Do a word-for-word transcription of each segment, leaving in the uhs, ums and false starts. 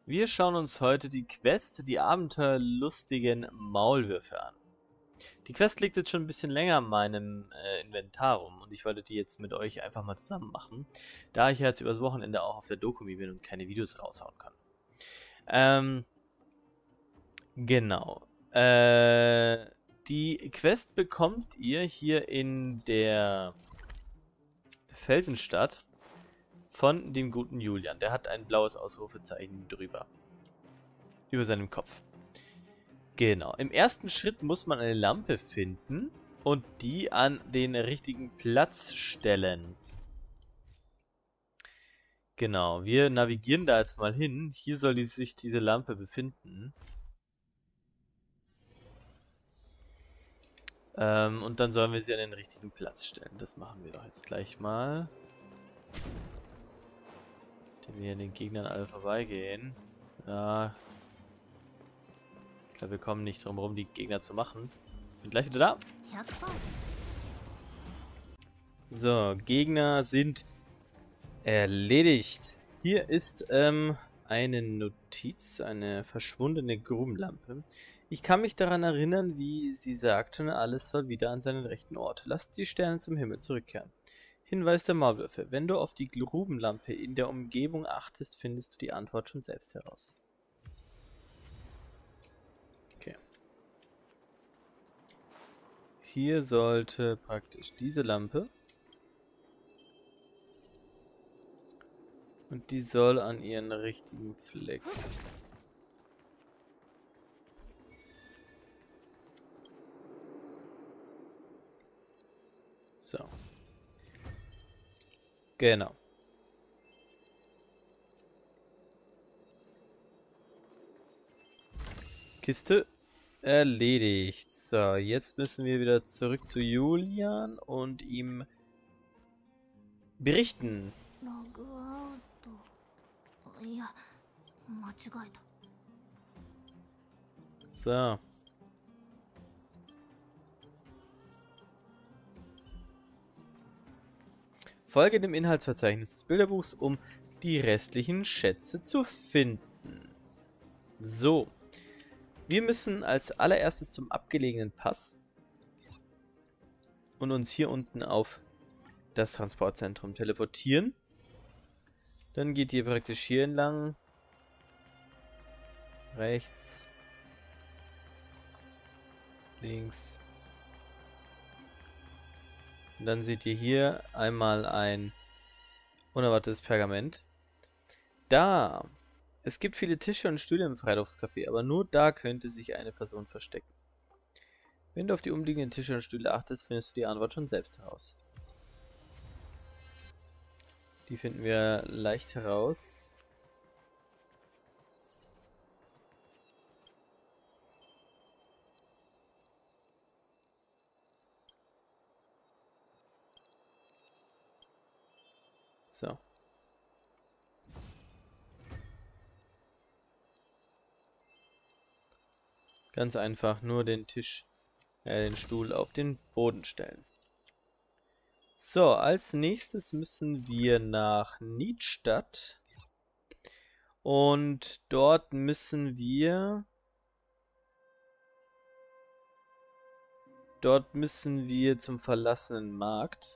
Wir schauen uns heute die Quest, die abenteuerlustigen Maulwürfe an. Die Quest liegt jetzt schon ein bisschen länger in meinem äh, Inventar rum und ich wollte die jetzt mit euch einfach mal zusammen machen, da ich jetzt übers Wochenende auch auf der Dokumi bin und keine Videos raushauen kann. Ähm, genau. Äh, die Quest bekommt ihr hier in der Felsenstadt von dem guten Julian. Der hat ein blaues Ausrufezeichen drüber. Über seinem Kopf. Genau. Im ersten Schritt muss man eine Lampe finden und die an den richtigen Platz stellen. Genau. Wir navigieren da jetzt mal hin. Hier soll die, sich diese Lampe befinden. Ähm, und dann sollen wir sie an den richtigen Platz stellen. Das machen wir doch jetzt gleich mal. Indem wir an den Gegnern alle vorbeigehen. Ja. Ich glaube, wir kommen nicht drum herum, die Gegner zu machen. Bin gleich wieder da. So, Gegner sind erledigt. Hier ist ähm, eine Notiz, eine verschwundene Grubenlampe. Ich kann mich daran erinnern, wie sie sagten, alles soll wieder an seinen rechten Ort. Lasst die Sterne zum Himmel zurückkehren. Hinweis der Maulwürfe. Wenn du auf die Grubenlampe in der Umgebung achtest, findest du die Antwort schon selbst heraus. Okay. Hier sollte praktisch diese Lampe. Und die soll an ihren richtigen Fleck. So. Genau. Kiste erledigt. So, jetzt müssen wir wieder zurück zu Julian und ihm berichten. So. Folge dem Inhaltsverzeichnis des Bilderbuchs, um die restlichen Schätze zu finden. So. Wir müssen als allererstes zum abgelegenen Pass und uns hier unten auf das Transportzentrum teleportieren. Dann geht ihr praktisch hier entlang. Rechts. Links. Und dann seht ihr hier einmal ein unerwartetes Pergament. Da! Es gibt viele Tische und Stühle im Freiluftscafé, aber nur da könnte sich eine Person verstecken. Wenn du auf die umliegenden Tische und Stühle achtest, findest du die Antwort schon selbst heraus. Die finden wir leicht heraus. So. Ganz einfach nur den Tisch, äh, den Stuhl auf den Boden stellen. So, als nächstes müssen wir nach Niedstadt. Und dort müssen wir... Dort müssen wir zum verlassenen Markt.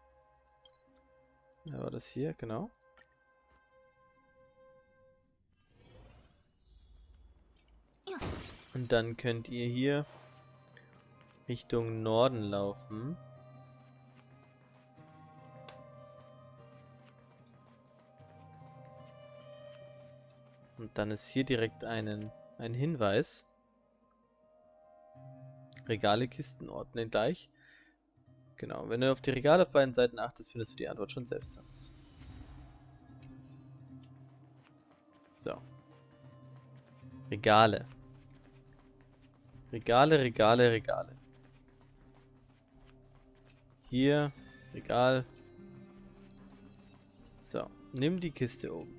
Ja, war das hier? Genau. Und dann könnt ihr hier Richtung Norden laufen. Und dann ist hier direkt einen, ein Hinweis. Regale, Kisten ordnen gleich. Genau, wenn du auf die Regale auf beiden Seiten achtest, findest du die Antwort schon selbst heraus. So. Regale. Regale, Regale, Regale. Hier, Regal. So, nimm die Kiste oben.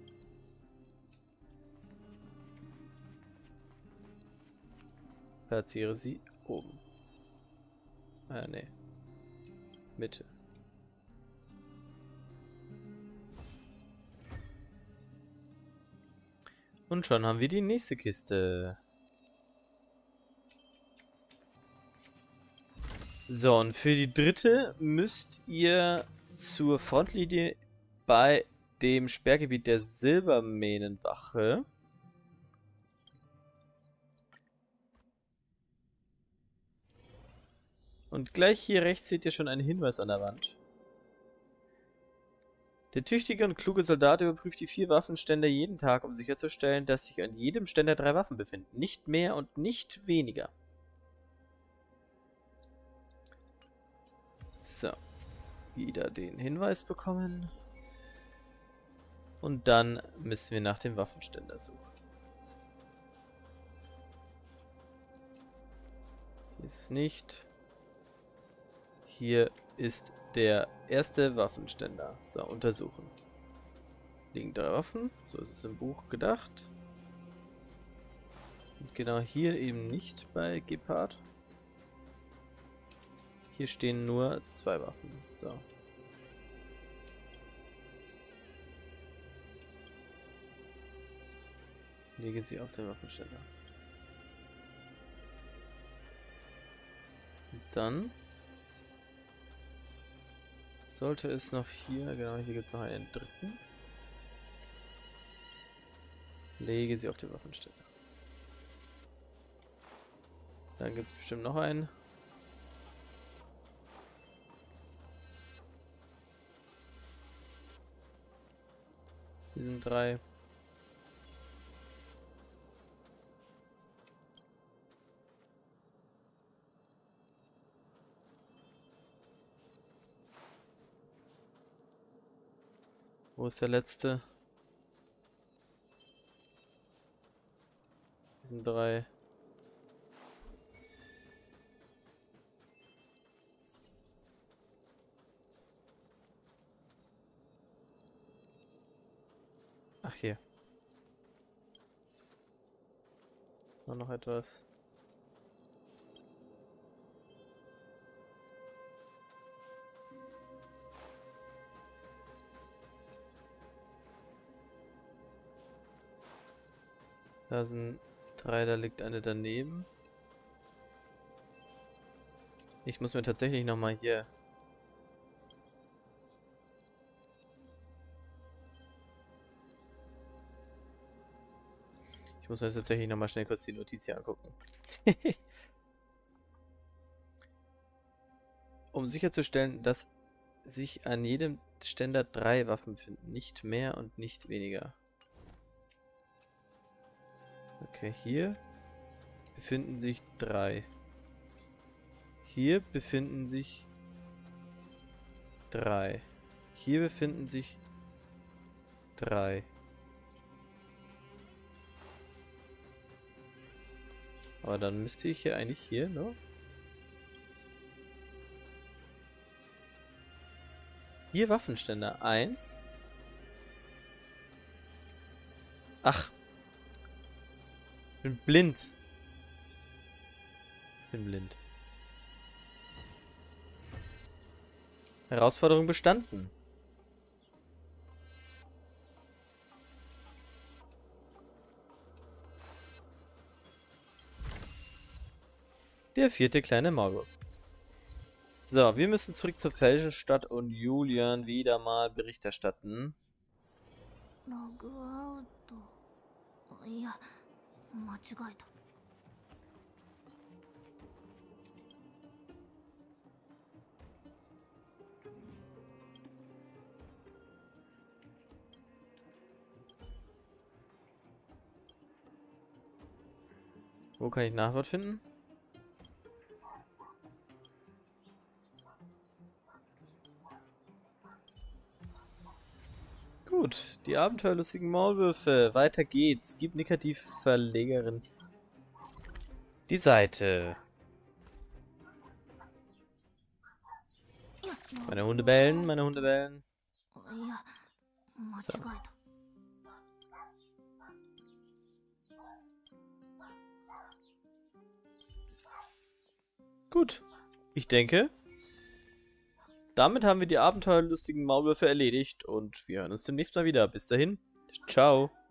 Platziere sie oben. Äh, nee. Mitte. Und schon haben wir die nächste Kiste. So, und für die dritte müsst ihr zur Frontlinie bei dem Sperrgebiet der Silbermähnenwache. Und gleich hier rechts seht ihr schon einen Hinweis an der Wand. Der tüchtige und kluge Soldat überprüft die vier Waffenständer jeden Tag, um sicherzustellen, dass sich an jedem Ständer drei Waffen befinden. Nicht mehr und nicht weniger. So. Wieder den Hinweis bekommen. Und dann müssen wir nach dem Waffenständer suchen. Hier ist es nicht. Hier ist der erste Waffenständer. So, untersuchen. Liegen drei Waffen. So ist es im Buch gedacht. Und genau hier eben nicht bei Gepard. Hier stehen nur zwei Waffen. So. Lege sie auf den Waffenständer. Und dann sollte es noch hier, genau, hier gibt es noch einen dritten. Lege sie auf den Waffenständer. Dann gibt es bestimmt noch einen. Hier sind drei. Wo ist der letzte? Hier sind drei. Ach, hier. Ist noch etwas. Da sind drei, da liegt eine daneben. Ich muss mir tatsächlich nochmal hier... Ich muss mir tatsächlich nochmal schnell kurz die Notiz hier angucken. Um sicherzustellen, dass sich an jedem Ständer drei Waffen befinden. Nicht mehr und nicht weniger. Okay, hier befinden sich drei. Hier befinden sich drei. Hier befinden sich drei. Aber dann müsste ich hier eigentlich hier, ne? Hier Waffenständer. Eins. Ach. Ich bin blind. Ich bin blind. Herausforderung bestanden. Der vierte kleine Maulwurf. So, wir müssen zurück zur Felsenstadt und Julian wieder mal Bericht erstatten. Wo kann ich Nachwort finden? Gut, die abenteuerlustigen Maulwürfe. Weiter geht's. Gib Nika die Verlegerin die Seite. Meine Hunde bellen, meine Hunde bellen. So. Gut, ich denke, damit haben wir die abenteuerlustigen Maulwürfe erledigt und wir hören uns demnächst mal wieder. Bis dahin, ciao.